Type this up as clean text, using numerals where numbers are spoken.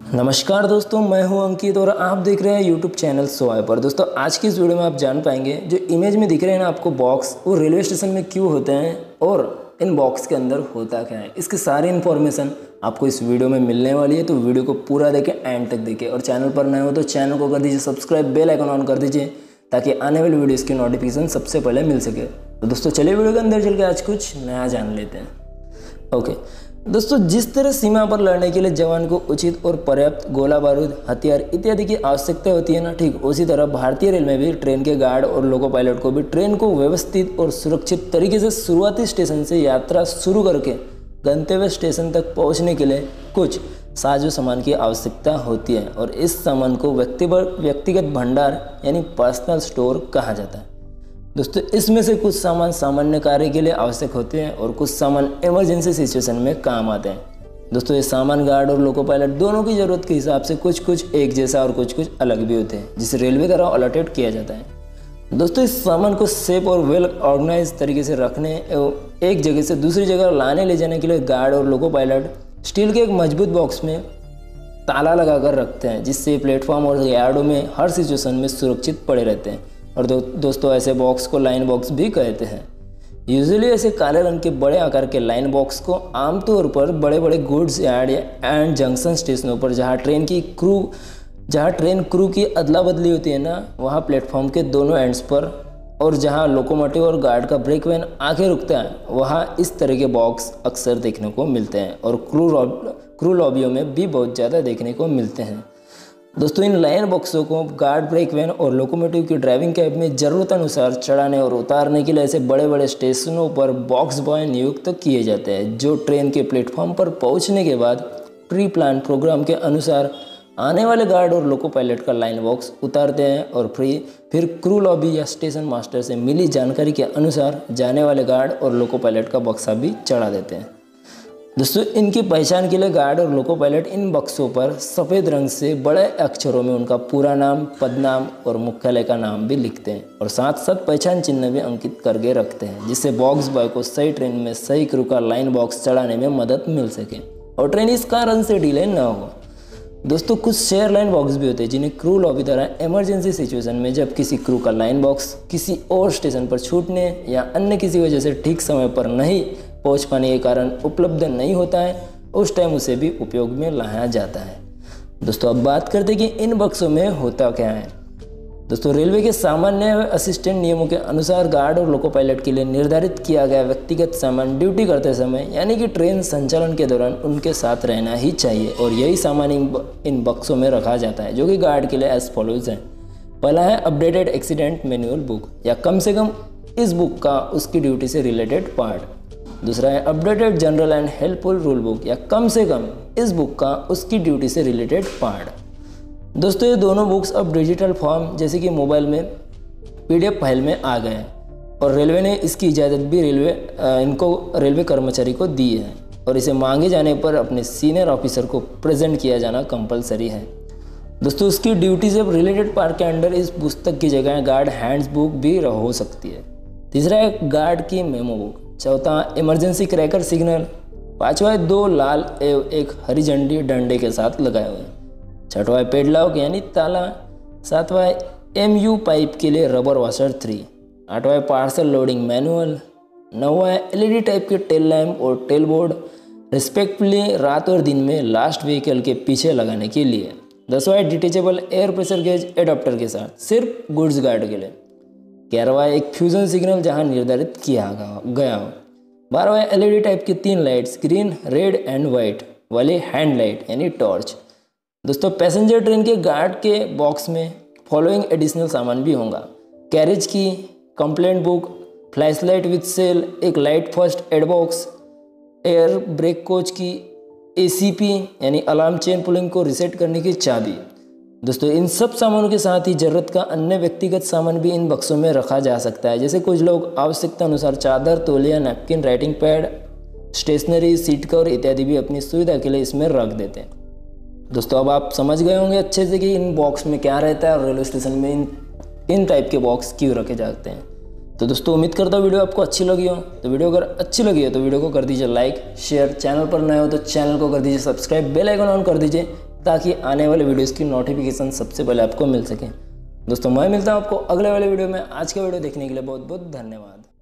नमस्कार दोस्तों, मैं हूं अंकित और आप देख रहे हैं यूट्यूब चैनल सोआय पर। दोस्तों आज की इस वीडियो में आप जान पाएंगे जो इमेज में दिख रहे हैं ना आपको बॉक्स, वो रेलवे स्टेशन में क्यों होते हैं और इन बॉक्स के अंदर होता क्या है। इसकी सारी इन्फॉर्मेशन आपको इस वीडियो में मिलने वाली है, तो वीडियो को पूरा देखें, एंड तक देखें। और चैनल पर नए हो तो चैनल को कर दीजिए सब्सक्राइब, बेल आइकन ऑन कर दीजिए ताकि आने वाली वीडियोज़ की नोटिफिकेशन सबसे पहले मिल सके। तो दोस्तों चलिए वीडियो के अंदर चल के आज कुछ नया जान लेते हैं। ओके दोस्तों, जिस तरह सीमा पर लड़ने के लिए जवान को उचित और पर्याप्त गोला बारूद, हथियार इत्यादि की आवश्यकता होती है ना, ठीक उसी तरह भारतीय रेल में भी ट्रेन के गार्ड और लोको पायलट को भी ट्रेन को व्यवस्थित और सुरक्षित तरीके से शुरुआती स्टेशन से यात्रा शुरू करके गंतव्य स्टेशन तक पहुंचने के लिए कुछ साजो सामान की आवश्यकता होती है। और इस सामान को व्यक्तिगत भंडार यानी पर्सनल स्टोर कहा जाता है। दोस्तों इसमें से कुछ सामान सामान्य कार्य के लिए आवश्यक होते हैं और कुछ सामान इमरजेंसी सिचुएशन में काम आते हैं। दोस्तों ये सामान गार्ड और लोको पायलट दोनों की ज़रूरत के हिसाब से कुछ एक जैसा और कुछ अलग भी होते हैं, जिसे रेलवे द्वारा अलॉटेड किया जाता है। दोस्तों इस सामान को सेफ और वेल ऑर्गेनाइज तरीके से रखने एवं एक जगह से दूसरी जगह लाने ले जाने के लिए गार्ड और लोको पायलट स्टील के एक मजबूत बॉक्स में ताला लगाकर रखते हैं, जिससे प्लेटफॉर्म और यार्डों में हर सिचुएशन में सुरक्षित पड़े रहते हैं। और दोस्तों ऐसे बॉक्स को लाइन बॉक्स भी कहते हैं। यूजुअली ऐसे काले रंग के बड़े आकार के लाइन बॉक्स को आमतौर पर बड़े बड़े गुड्स यार्ड एंड जंक्शन स्टेशनों पर जहां ट्रेन क्रू की अदला बदली होती है ना, वहां प्लेटफॉर्म के दोनों एंड्स पर और जहां लोकोमोटिव और गार्ड का ब्रेक वैन आके रुकता है, वहां इस तरह के बॉक्स अक्सर देखने को मिलते हैं और क्रू लॉबियों में भी बहुत ज़्यादा देखने को मिलते हैं। दोस्तों इन लाइन बॉक्सों को गार्ड, ब्रेक वैन और लोकोमोटिव की ड्राइविंग कैब में ज़रूरत अनुसार चढ़ाने और उतारने के लिए ऐसे बड़े बड़े स्टेशनों पर बॉक्स बॉय नियुक्त किए जाते हैं, जो ट्रेन के प्लेटफॉर्म पर पहुंचने के बाद प्री प्लान प्रोग्राम के अनुसार आने वाले गार्ड और लोको पायलट का लाइन बॉक्स उतारते हैं और फिर क्रू लॉबी या स्टेशन मास्टर से मिली जानकारी के अनुसार जाने वाले गार्ड और लोको पायलट का बक्सा भी चढ़ा देते हैं। दोस्तों इनकी पहचान के लिए गार्ड और लोको पायलट इन बक्सों पर सफ़ेद रंग से बड़े अक्षरों में उनका पूरा नाम, पदनाम और मुख्यालय का नाम भी लिखते हैं और साथ साथ पहचान चिन्ह भी अंकित करके रखते हैं, जिससे बॉक्स बॉय को सही ट्रेन में सही क्रू का लाइन बॉक्स चढ़ाने में मदद मिल सके और ट्रेन इस कारण से डिले न हो। दोस्तों कुछ शेयर लाइन बॉक्स भी होते हैं जिन्हें क्रू लॉबी द्वारा इमरजेंसी सिचुएशन में जब किसी क्रू का लाइन बॉक्स किसी और स्टेशन पर छूटने या अन्य किसी वजह से ठीक समय पर नहीं पहुंच पाने के कारण उपलब्ध नहीं होता है, उस टाइम उसे भी उपयोग में लाया जाता है। दोस्तों अब बात करते हैं कि इन बक्सों में होता क्या है। दोस्तों रेलवे के सामान्य व असिस्टेंट नियमों के अनुसार गार्ड और लोको पायलट के लिए निर्धारित किया गया व्यक्तिगत सामान ड्यूटी करते समय यानी कि ट्रेन संचालन के दौरान उनके साथ रहना ही चाहिए और यही सामान इन बक्सों में रखा जाता है, जो कि गार्ड के लिए एज फॉलोज है। पहला है अपडेटेड एक्सीडेंट मैनुअल बुक, या कम से कम इस बुक का उसकी ड्यूटी से रिलेटेड पार्ट। दूसरा है updated general and helpful rule book, या कम से कम इस बुक का उसकी ड्यूटी से रिलेटेड पार्ट। दोस्तों ये दोनों बुक्स अब डिजिटल फॉर्म जैसे कि मोबाइल में PDF फाइल में आ गए हैं और रेलवे ने इसकी इजाज़त भी रेलवे कर्मचारी को दी है और इसे मांगे जाने पर अपने सीनियर ऑफिसर को प्रेजेंट किया जाना कंपलसरी है। दोस्तों उसकी ड्यूटी से रिलेटेड पार्ट के अंडर इस पुस्तक की जगह गार्ड हैंड्स बुक भी हो सकती है। तीसरा है गार्ड की मेमो बुक। चौथा इमरजेंसी क्रैकर सिग्नल। पांचवा है 2 लाल एवं 1 हरी झंडी डंडे के साथ लगाए हुए। छठवा है पेडलॉक यानी ताला। सातवां है MU पाइप के लिए रबर वॉशर 3। आठवां है पार्सल लोडिंग मैनुअल। नौवां है LED टाइप के टेल लैम्प और टेल बोर्ड रिस्पेक्टिवली रात और दिन में लास्ट व्हीकल के पीछे लगाने के लिए। 10वां है detachable air pressure gauge adapter के साथ सिर्फ गुड्स गार्ड के लिए। 11वां एक फ्यूजन सिग्नल जहां निर्धारित किया गया हो। 12वां LED टाइप की 3 lights green, red and white वाले हैंड लाइट यानी टॉर्च। दोस्तों पैसेंजर ट्रेन के गार्ड के बॉक्स में फॉलोइंग एडिशनल सामान भी होगा: carriage key, complaint book, flash light with cell, एक light first aid box, air brake coach की ACP यानी अलार्म चेन पुलिंग को रिसेट करने की चाबी। दोस्तों इन सब सामानों के साथ ही ज़रूरत का अन्य व्यक्तिगत सामान भी इन बक्सों में रखा जा सकता है, जैसे कुछ लोग आवश्यकता अनुसार चादर, तौलिया, napkin, writing pad, stationery, seat cover इत्यादि भी अपनी सुविधा के लिए इसमें रख देते हैं। दोस्तों अब आप समझ गए होंगे अच्छे से कि इन बॉक्स में क्या रहता है और रेलवे स्टेशन में इन टाइप के बॉक्स क्यों रखे जाते हैं। तो दोस्तों उम्मीद करता हूँ वीडियो आपको अच्छी लगी हो। तो वीडियो अगर अच्छी लगी हो तो वीडियो को कर दीजिए लाइक, शेयर, चैनल पर नए हो तो चैनल को कर दीजिए सब्सक्राइब, बेल आइकन ऑन कर दीजिए ताकि आने वाले वीडियोज़ की नोटिफिकेशन सबसे पहले आपको मिल सके। दोस्तों मैं मिलता हूँ आपको अगले वाले वीडियो में। आज का वीडियो देखने के लिए बहुत बहुत धन्यवाद।